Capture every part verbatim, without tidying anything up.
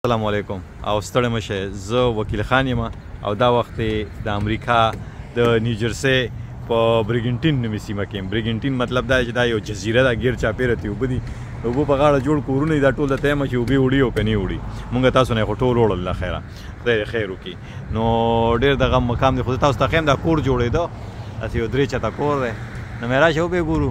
السلام علیکم او ستړی مشه زه وکیل خان یم او دا وخت د امریکا د نیوجرسي په برګنټین نومي سیمه کې برګنټین مطلب دا چې دا یو جزیره ده غیر چاپیره تی وبدي اوبه په غاړه جوړ کورونه دا ټول د تیمه چې اوبه وړي او کني وړي مونږ تاسو نه خو ټول وړل الله خیره خیر خیر وکي نو ډیر دغه مقام دی خو تاسو ته خیم دا کور جوړېده اته یو درې چته کور دی نو مې راشه وبې ګورو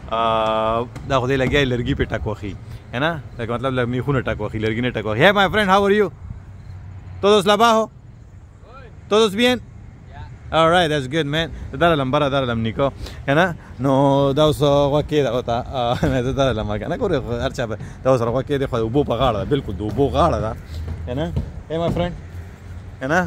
دا خو دې لګیا لرګي په ټکوخي है ना मतलब میخونه ټکوخي لرګي نه ټکوخي hey my friend how are you todos abajo todos bien all right that's good man دار لمبره دار لم نیکو है ना نو دا اوس واکې دا وتا مې دار لم کنه کور هرچا دا اوس واکې دی خو وبو په غاړه بالکل وبو غاړه دا है ना hey my friend है ना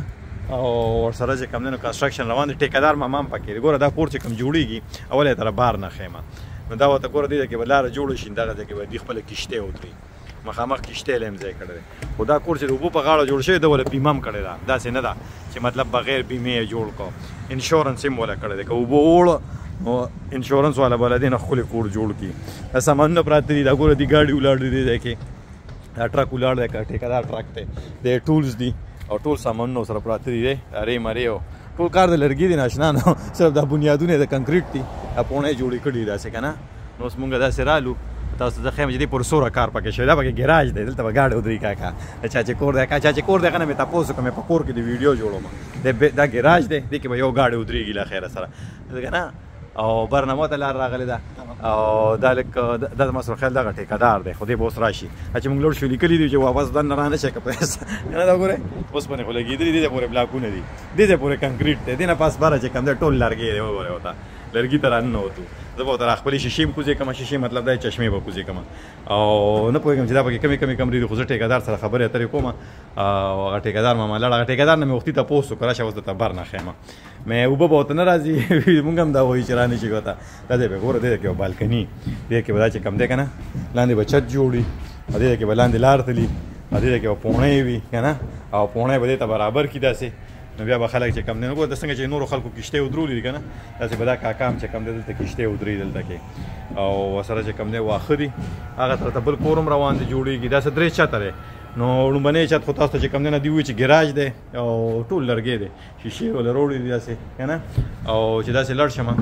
او سره چې کوم نو کنستراکشن روان دي ټیکدار مام پکې ګوره دا کور چې کوم جوړیږي اوله تر بار نه خېمه نو دا وته ګوره دی چې بلاره جوړ شي دا د کې دی خپل کشته ودري مخامخ کشته لم ځای کړی خدا کور چې وبو په غاړه جوړ شي دا ول بیمام کړی دا داسې نه دا چې مطلب بغیر بیمه جوړ کو انشورنس هم ولا کړی دا وبو وړ نو انشورنس والا بلدین خپل کور جوړ کی سامان پراتی دا ګوره دی ګاډي ولاړ دی دا کې دا ټرک ولاړ دی ټیکدار ټرک ته د ټولز دی او ټول سامان نو سره پراتی دی اره مریو ټول کار د لرګي دی ناشنا نو صرف د بنیادونه د کنکریټ دي اپونه جوړی کړی دا څه کنه نو څنګه دا سرالو تاسو ځکه چې دې پر سوره کار پکې شوی دا پکې ګراج دی دلته به گاډي ودرې کاکا اچھا چې کور دی کاچا چې کور دی کنه مې تاسو کوم په کور کې دی ویډیو جوړوم دا ګراج دی دې کې به یو گاډي ودرېږي لا خیره سره کنه او برنامه ته لار راغلی ده او دا لک د مسر خیال دغه ټیکدار دی خو دې به اوس راشي چې موږ لوړ شو لیکلي دي چې واپس دن نه نه شي که پیسه نه دا ګوره اوس باندې خو لګېدلي دي د پورې بلاکونه دي دې د پورې کنکریټ دی دې نه پاس باره چې کوم دی ټول لرګی دی وګورئ ورته لرګي ته راننه وتو زه به ورته خپلې شیشې هم کوزې کومه شیشې مطلب دا چشمې به کوزې کومه او نه پوهېږم چې دا پکې کمې کمې کمرې دي خو زه ټیکدار سره خبرې اترې کوم او هغه ټیکدار ماما لاړ هغه ټیکدار نه مې وختي تپوس وکړه راشه اوس درته بر نه ښیمه مې اوبه به ورته نه راځي مونږ هم دا وایي چې رانه شي ورته دا دی به ګوره دې کې یو بالکني دې کې به دا چې کم دی که نه لاندې به چت جوړي او دې کې به لاندې لار تلي او دې کې به پوڼۍ وي که نه او پوڼۍ به دې ته برابر کړي داسې نو بیا به خلک چې کم دی نو ګوره د څنګه چې نورو خلکو کشتۍ ودرولي دي که نه داسې به دا کاکا هم چې کم دی دلته کشتۍ ودرېږي دلته کې او ورسره چې کم دی واښه دي هغه طرف ته بل کور هم روان دي جوړېږي داسې درې چته دی نو لومبنی چت خو تاسو ته چې کوم دی نه دی وایي چې ګراج دی او ټول لرګی دی شیشې ولا روړې دي داسې که نه او چې داسې لاړ شم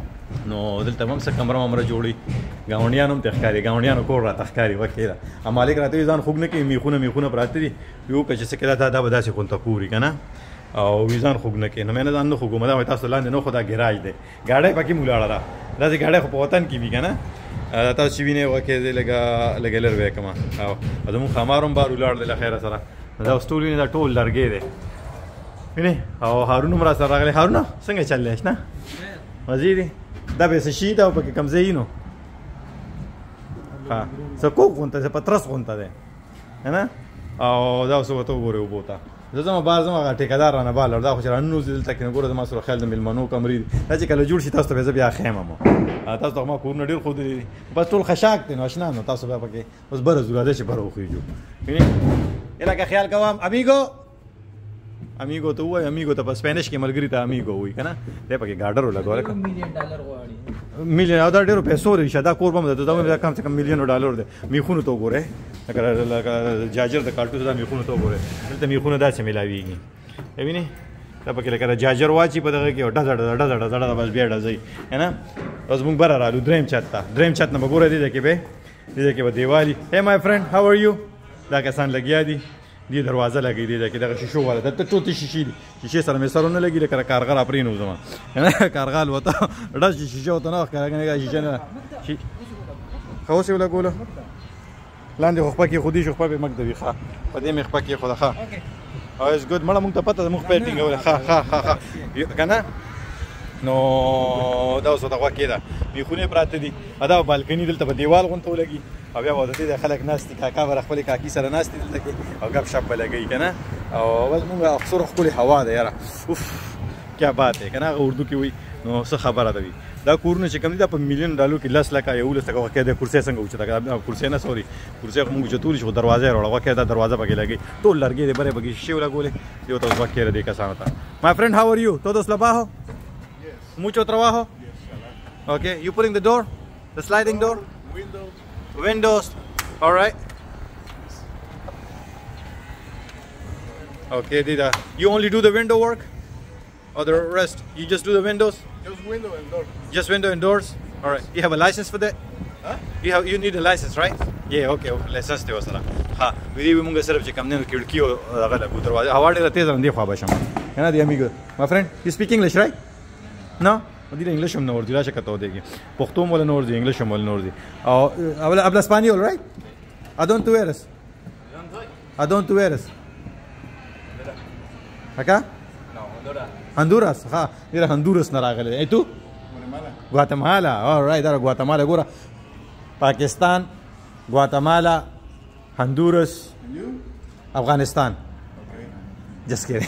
نو دلته هم څه کمره ومره جوړي ګاونډیان هم ته ښکاري ګاونډیانو کور راته ښکاري وکې ده مالک راته وایي ځان خوږ نه کوي میخونه میخونه پراته دي یو که چې څه کېده دا به داسې خونته کوري که نه او وی ځان خوږ نه کوي نو مې نه ځان نه خوږم دا وایي تاسو لاندې نه خو دا ګراج دی ګاډی پکې مو ولاړه ده داسې ګاډی خو په وطن کې وي که نه تاسو چې وینئ وکې دی لږه لږه لر وی کومه او زموږ ښامار هم بار ولاړ دی له خیره سره دا اوس ټول وینئ دا ټول لرګی دی وینئ او هارون هم را سره راغلی هارونه څنګه چل دی شنه مزې دي دا به څه شي ده او پکې کوم ځای نو ښه څه کوک غونته دی پترس غونته دی نه او دا اوس ورته وګورئ اوبو ته زه ځم بار ځم هغه ټیکدار رانه بهر لاړ دا خو چې راننوځي دلته کې نو ګوره زما سره خیال د مېلمنو کمرې دي دا چې کله جوړ شي تاسو ته به زه بیا ښیم مو تاسو ته ما کورونه ډېر ښودلي دي بس ټول خشاک دی نو اشنا نو تاسو بیا پکې اوس بره ځو راځئ چې بره وخېږو وینې لکه خیال کوم امیګو امیګو ته ووایي امیګو ته په سپینش کې ملګري ته امیګو وایي که نه دی پکې ګاډر ولګولی میلیون او دا ډېرو پیسو رېشه دا کور به م دا کم څه کم میلیونو ډالر دی میخونو ته وګورئ لکه جاجر د کالټوس دا میخونو ته وګورئ دلته میخونه داسې میلاویږي وینې دا پکې لکه جاجر واچي په دغه کې ډزه ډزه ډزه ډزه ډزه بس بیا ډزئ که نه اوس موږ بره رالو درېیم چت ته درېیم چت نه به ګوره دې کې به دې کې به دیوالي hey my friend how are you دا کسان لګیا دي دې دروازه لګی دی کې دغه شیشو والا دلته ټول شیشې دي شیشې سره مې سرونه لګي لکه کارغه را پرېنوځم کارغه الوته ډز شیشه ورته نه ښکاره شیشه نه ښه اوس یې ولګولو لاندې خو خپه کې خودي شو خپه به مګ دوي ښه په دې مې خپه کې خو ده ښه او از ګود مړه موږ ته پته ده موږ خپل ټینګولی ښه ښه ښه ښه که نه نو دا اوس ورته غوږ کېده میخونې پراته دي دا بالکني دلته به دیوال غونته ولګي او بیا به ورته د خلک ناست دي کاکا به خپلې کاکي سره ناست دي دلته کې او ګپ شپ به لګوي که نه او بس مونږ اکثر ښکلې هوا ده یاره اوف کیا بات دی که نه هغه اردو کې وایي نو څه خبره ده وي دا کورونه چې کوم دي دا په میلیون ډالرو کې لس لکه یولس لکه واقع دی کرسۍ څنګه اوچته کرسۍ نه سوري کرسۍ خو موږ اوچتولي چې خو دروازه یې راوړه واقع دا دروازه پکې لګوي ټول لرګي دی برې پکې شیشې ولګولې یو ته اوس واقع دی کسانو ته my friend how are you todos abajo mucho trabajo okay you putting the door the sliding door windows windows all right Okay, did uh, you only do the window work, or the rest? You just do the windows? Just window and door. Just window and doors. All right. You have a license for that? Huh? You have you need a license, right? Yeah. Okay. okay. License ته وسره. ها ویری به موږ صرف چې کم نه کړکۍ او هغه له دروازه هوا ډیره تیز باندې خو بشم. کنه دی amigo. My friend, you speak English, right? No? ودي انګلیش هم نه ورځي راشه کته ودیږي. پښتو مول نه ورځي، انګلیش هم مول نه ورځي. او habla habla español, right? ¿A dónde tú eres? ¿A dónde tú eres? ¿Acá? No, Honduras. Honduras. ها ډیره Honduras نه راغلی. ای تو؟ Guatemala. Guatemala. All right, دا Guatemala ګوره. Pakistan, Guatemala, Honduras, And you? Afghanistan. Okay. Just kidding.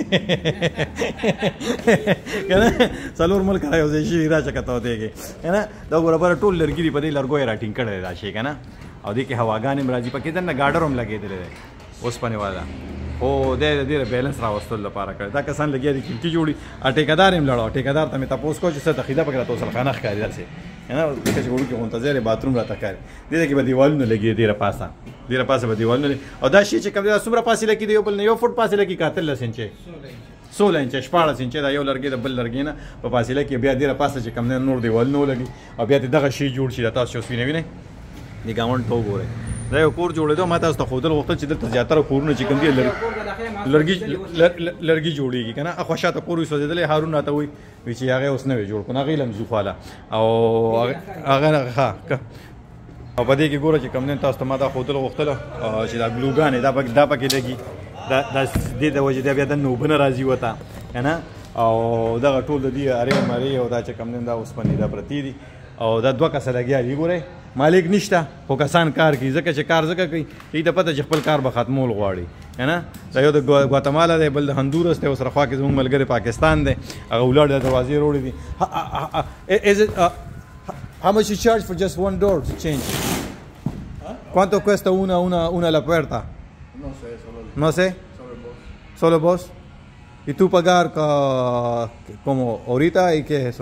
کنه څلور ملک راځي چې شي راځه کته ودیږي. کنه دا ګوره بر ټول لرګي په دې لرګو را ټینګ کړی راشي کنه. او دې کې هواګانې مرাজি پکې دنه گاډر هم لګېدل دي. اوس پنه والا. او دې دې بیلانس راوستل لپاره کړ. دا کسان لګیا دي کینټي جوړي. ا ټیکادار هم لړاو. ټیکادار ته مې تاسو کو چې څه تخیده پکې تاسو خانه ښکاری راځي. کنه دغه چې ورو کې منتظر باتروم راته کوي. دې کې به دیوالونه لګي دې را پاسه. دې را پاسه به دیوالونه او دا شی چې کوم دا څومره پاسه لګي دی یو بل نه یو فوټ پاسه لګي کاتل لسنچې. سولہ انچ شپاړس انچ دا یو لرګي د بل لرګي نه په فاصله کې بیا دې را پاسه چې کوم نه نور دیوال نه لګي او بیا دغه شی جوړ شي تاسو اوس وینئ دی ګاونډ ته وګورئ دا یو کور جوړېدو ما تاسو ته خودل وخت چې دلته زیاتره کورونه چې کوم دي لرګي لرګي جوړیږي کنه اخو شاته کور وسوځیدل هارون راته وي چې هغه اوس نه وي جوړ کنه غیله مزوخاله او هغه ښه او په دې کې ګوره چې کوم نه تاسو ته ما دا خودل وختله چې دا ګلوګانې دا پکې دا پکې لګي دا د دې د وجه بیا د نوبنه راځي وته کنه او دا ټول د دې اره مری او دا چې کوم نه دا اوس پنی دا پرتی دي او دا دوه کسه لګیا دی ګوره مالک نشته خو کسان کار کوي ځکه چې کار ځکه کوي چې ته پته چې خپل کار به ختمول غواړي کنه دا یو د ګواتمالا دی بل د هندورس دی سره خوا کې زموږ ملګری پاکستان دی هغه ولاړ د دروازې وروړي دي is it uh, how much you charge for just one door to change? ¿Ah? ¿Cuánto cuesta una una una la puerta? No sé, solo, No sé. solo vos. Solo vos. ¿Y tú pagar uh, como ahorita y qué es eso?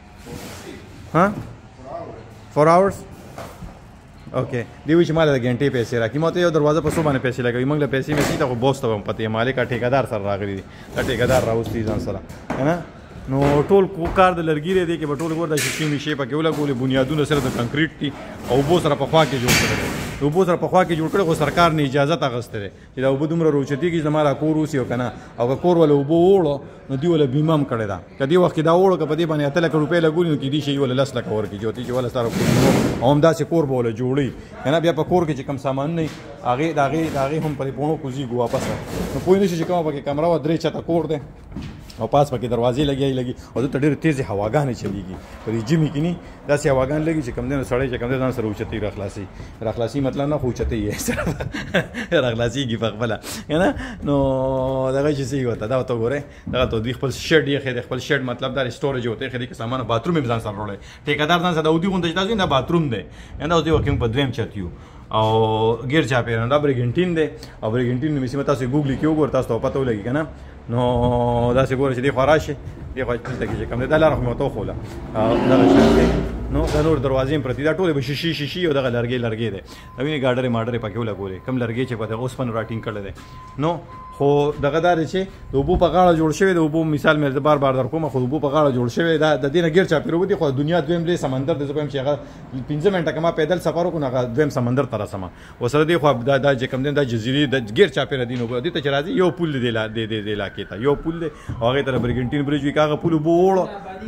¿Ah? Por Four hours. hours? اوکې دی وی چې مال د غنټې پیسې راکې ماته یو دروازه په سو باندې پیسې لګوي موږ له پیسې مې سیده خو بوسته هم پته مالک ټیکادار سره راغلی دی دا ټیکادار راوستي ځان سره کنه نو ټول کار د لرګي دی کې په ټول ور د شیشې میشې پکې ولګولې بنیادونه سره د کنکریټ دي او بو سره په خوا کې جوړ کړل او بو سره په خوا کې جوړ کړل خو سرکار نه اجازه تاغسته دی چې دا وبو دومره روچتي کې زماره کور اوسي کنه او کور ول وبو وړو نو دی ول بیمه هم کړی دا کدی وخت دا وړو کپه دی باندې اتل روپې لګولې نو کې دی شي ول لس لک ور کې جوړي چې ول سره او هم دا چې کور بوله جوړي کنه بیا په کور کې چې کم سامان نه هغه داغه داغه هم په پونو کوزي ګو واپس نو پوه نشي چې کومه پکې کمره و درې چته کور دی او پاس پکې دروازې لګي لګي او ته ډېر تیز هواګانې چلیږي په جمی کې نه داسې هواګان لګي چې کم نه سړی چې کم نه سره اوچتي راخلاصي راخلاصي مطلب نه خوچتي یې راخلاصيږي په خپل کنه نو دغه چې سی وته دا ته ګوره دا ته دی خپل شډ یې خې خپل شډ مطلب دا سټوریج وته خې کې سامان باتروم هم ځان سره وړي ټیکادار ځان سره ودی غونډه تاسو نه باتروم دی نه اوس دی وکم په دویم چتیو او غیر چا پیران دا برګنټین دی او برګنټین نو مې تاسو ګوګل کې وګور تاسو ته پته ولګي کنه نو دا څنګه ګور چې دی خراشه دی خو چې کې کوم دا لاره مو ته خوله دا شته نو دا نور دروازې پرتی دا ټول به شیشي شیشي او دغه لرګي لرګي دي دا ویني ګاډرې ماډرې پکې ولګولې کم لرګي چې په اوس پن راټینګ کړل دي نو خو دغه دار چې د وبو په غاړه جوړ شوی د وبو مثال مې بار بار در کوم خو وبو په غاړه جوړ شوی دا د دینه غیر چا پیرو دي خو دنیا دویم لې سمندر د زپم چې هغه پنځه منټه کما پیدل سفر وکړو هغه دویم سمندر تر سما وسره دی خو دا د کوم دین د جزيري د غیر چا پیر دینو دي ته چې راځي یو پول دی لا دی دی لا کېتا یو پول دی هغه تر برګنټین برج وی کاغه پول بوړو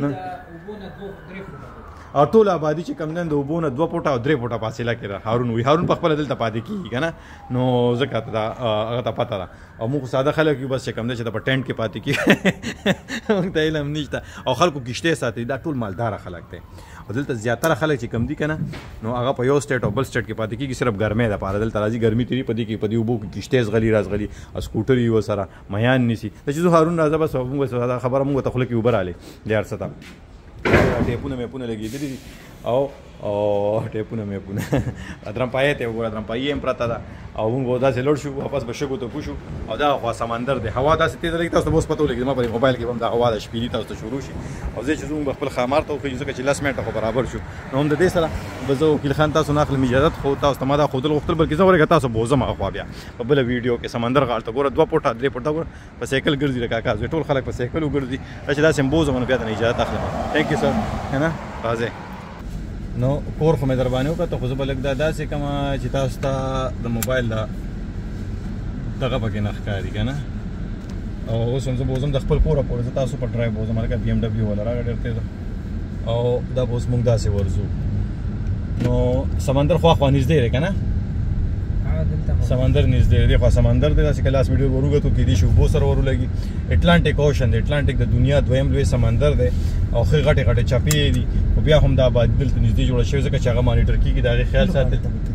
او ټول آبادی چې کم نن د وبونه دوه پټه او درې پټه فاصله کې هارون وی هارون په خپل دلته پاتې کیږي کنه نو زکات دا هغه ته پته را او موږ ساده خلک یو بس چې کم نه چې په ټینټ کې پاتې کی موږ ته علم نشته او خلکو کشته ساتي دا ټول مالدار خلک دي او دلته زیاتره خلک چې کم دي کنه نو هغه په یو سټیټ او بل سټیټ کې پاتې کیږي صرف ګرمه ده پاره دلته راځي ګرمي تیری پدې کې پدې وبو کې کشته غلي راز غلي اسکوټر یو سره میان نسی چې هارون راځه بس موږ خبره موږ ته خلک یو براله لار ستا ټیپونه مې پونه لګېدلې دي او او ټیپونه مې پونه درم پای ته وګوره درم پای هم پراته ده او موږ داسې لوړ شو واپس به شګو ته کوشو او دا خوا سمندر دی هوا داسې تیز لګي تاسو به پته ولګي ما په موبایل کې هم دا هوا د شپېلې تاسو ته شروع شي او زه چې زوم خپل خامار ته خو ځکه چې لاس منټه خو برابر شو نو هم د دې سره به زه وکیل خان تاسو نه اخلم اجازه خو تاسو ته ما دا خودل غوښتل بلکې زه ورګه تاسو بوزم خو بیا په بل ویډیو کې سمندر غاړه ته ګوره دوه پټه درې پټه ګوره په سایکل ګرځي لکه کاکا ټول خلک په سایکل وګرځي چې دا سم بوزم بیا ته اجازه اخلم ثانک یو سر کنه راځي نو کور خو مې در باندې وکړه خو زه به لږ دا داسې کومه چې تاسو ته د موبایل دا دغه پکې نه ښکاري که نه او اوس هم زه به وځم د خپل کوره پورې زه تاسو په ډرایو به وځم هلکه بي ام ډبلیو والا راغی ډېر تېز او دا به اوس موږ داسې ورځو نو سمندر خواخوا نږدې دی که نه سمندر نږدې دی خو سمندر دی داسې کلاس ویډیو وروګتو کېدای شي اوبو سره ورولګي اټلانټیک اوشن دی اټلانټیک د دنیا دویم لوی سمندر دی او ښې غټې غټې چاپې دي خو بیا هم دا آبادي دلته نږدې جوړه شوې ځکه چې هغه مانیټر کېږي د هغې خیال ساتل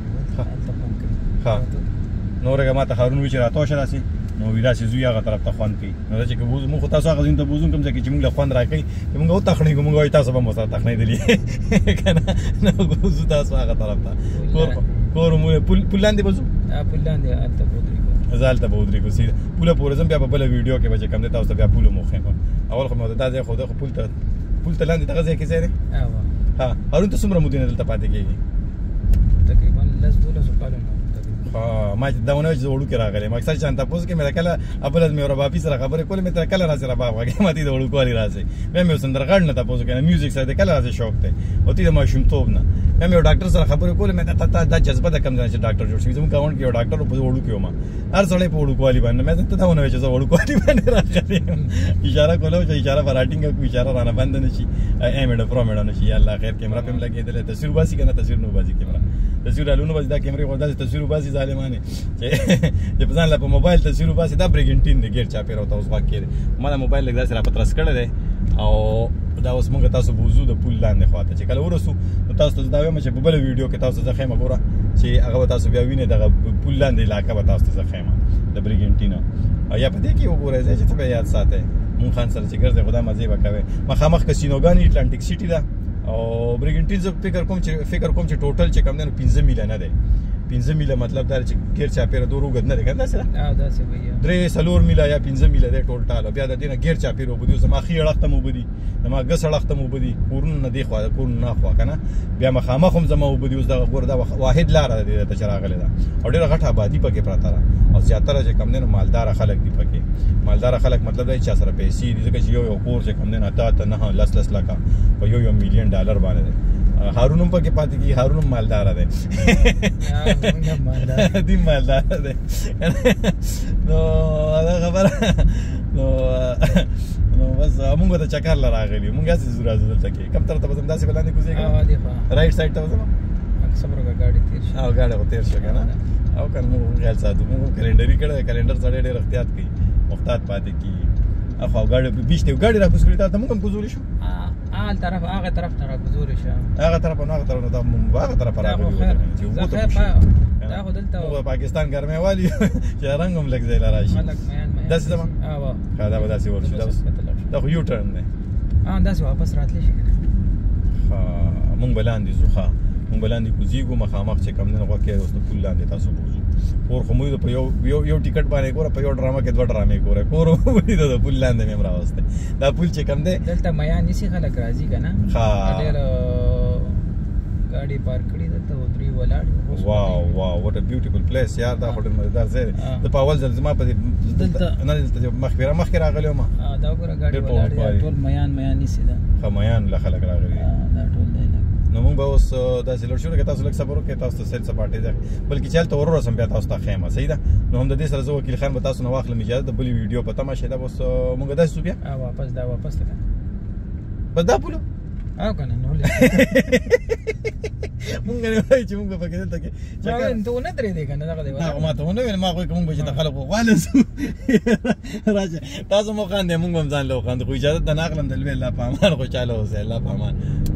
ښه نو ورګه ما ته هارون وي چې راتاو شه داسې نو وي داسې زوی هغه طرف ته خوند کوي نو دا چې بوزو موږ خو تاسو هغه ځایونو ته بوزو کوم ځای کې چې موږ له خوند راکوي چې موږ وتخنېږو موږ وایو تاسو به هم ورسره تخنېدلي که نه نو بوزو تاسو هغه طرف ته کور کور مو پل لاندې بوزو پل لاندې هلته به ودرېږو زه هلته به ودرېږو سیده پوله پورې ځم بیا په بله ویډیو کې به چې کوم دی تاسو ته بیا پوله مو ښیم اول خو مې دا ځای خو ده خو پول ته پول ته لاندې دغه ځای کې ځای دی ها هارون ته څومره مودې نه دلته پاتې کېږي تقریبا لس دولسو کالونه ما چې دا ونه چې وړو کې راغلی ما اکثر چانه تاسو کې مې کله ابل مې ور بابي سره خبرې کولې مې تر کله راځي را باب غږی ما دې د وړو کوالي راځي مې مې سندرغړ نه تاسو کې میوزیک سره کله راځي شوق ته او دې ما شوم توب نه مې یو ډاکټر سره خبرې کولې مې ته دا جذبه د کم ځای چې ډاکټر جوړ شي زموږ کاونټ کې یو ډاکټر په وړو کې ما هر ځلې په وړو کوالي باندې مې ته دا ونه چې زه وړو کوالي باندې راغلی اشاره کوله چې اشاره فراټینګ کو اشاره رانه بند نه شي اې مې د پرو مې نه شي الله خیر کیمرا پم لګېدل تصویر باسي کنه تصویر نو باسي کیمرا تصویر الونو باسي دا کیمرې خو دا تصویر باسي ظالمانه چې په ځان لا په موبایل تصویر باسي دا بریګنټین دی ګیر چا پیر او تاسو واکې ما دا موبایل لګ دا سره پترس کړی دی او دا اوس موږ تاسو بوزو د پول لاندې خواته چې کله ورسو نو تاسو ته دا وایم چې په بل ویډیو کې تاسو ته خیمه ګوره چې هغه تاسو بیا وینئ دغه پول لاندې علاقه به تاسو ته خیمه د بریګنټینا او یا په دې کې وګورئ چې ته به یاد ساتئ مونږ خان سره چې ګرځئ خدا مزې به کوئ مخامخ کسینوګانې اټلانټیک سیټي ده او بریګنټین زه فکر کوم چې فکر کوم چې ټوټل چې کم دی نو پنځه میله نه دی پنځه میله مطلب دا چې ګیر چاپیره دور اوږد نه دی که نه داسې ده داسې به درې څلور میله یا پنځه میله دی ټوټال بیا د دې نه ګیر چاپیره اوبه دي زما ښي اړخ ته مو اوبه دي زما ګس اړخ ته مو اوبه دي کورونه نه دې خوا کورونه نه خوا که نه بیا مخامخ هم زما اوبه دي اوس دغه ګوره دا واحد لاره ده دې ته چې راغلې ده او ډېره غټه آبادي پکې پرته ده او زیاتره چې کم دی نو مالداره خلک دي پکې مالداره خلک مطلب دی چې چا سره پیسې دي ځکه چې یو یو کور چې کم دی نو اته اته نهه لس لس لکه په یو یو میلیون ډالر باندې دی هارون هم پکې پاتې کېږي هارون هم مالداره دی دې مالداره دی نو دا خبره نو نو بس موږ ته چکر له راغلي موږ هسې ځو راځو دلته کې کوم طرف ته به ځم داسې به لاندې کوزېږم رایټ سایډ ته به ځم څومره ګاډي تېر شي او ګاډی خو تېر شو که نه او که نه موږ خیال ساتو موږ کلنډري کړی دی کلنډر سړی ډېر احتیاط کوي محتاط پاتې کېږي اخوا ګاډی بیچ دی ګاډي را کوز کړي تا ته موږ هم کوزولی شو هغه طرف هغه طرف نه را کوزولی شه هغه طرف نه هغه طرف نه دا موږ هغه طرف راغلي چې اوبو ته دا خو دلته موږ پاکستان ګرمۍ والي چې رنګ هم لږ ځای له راشي داسې ځم ښه دا به داسې ورشو دا خو یو ټرن دی داسې واپس راتلی شي که نه ښه موږ به لاندې ځو ښه موږ به لاندې کوزېږو مخامخ چې کوم دی نه غوښې اوس د پول لاندې تاسو بوځو کور خو موږ په یو یو یو ټیکټ باندې ګوره په یو ډرامه کې دوه ډرامې ګوره کور ولیدو د پول لاندې مې هم راوستی دا پول چې کوم دی دلته میان نیسي خلک راځي که نه ډېر ګاډي پارک کړي دلته ودرې ولاړ واو واو واټ ا بیوټیفل پلیس یار دا خو ډېر مزېدار ځای دی زه په اول ځل زما په دې دلته نه دلته مخکې مخکې راغلی وم دا وګوره ګاډي ولاړ ټول میان میان نیسي دا ښه میان له خلک راغلي دا ټول دی نو موږ به اوس داسې لوړ شو لکه تاسو لږ صبر وکړئ تاسو ته سیل سپاټې ده بلکې چې هلته ور ورسم بیا تاسو ته ښیم صحیح ده نو هم د دې سره زه وکیل خان به تاسو نه واخلم اجازه د بلې ویډیو په تمه شي دا به اوس موږ داسې شو بیا واپس دا واپس ته بس دا پولو او که نه نو مونږ نه وایو چې مونږ به پکې دلته کې ته ونه درېدې که نه دغه دی نه ما ته ونه ویل ما خو که مونږ به چې د خلکو غواله سو راشه تاسو مو خاندئ مونږ به هم ځان له وخاندو خو اجازت ته نه اخلم د لوی الله په امان خو چاله اوسئ الله په امان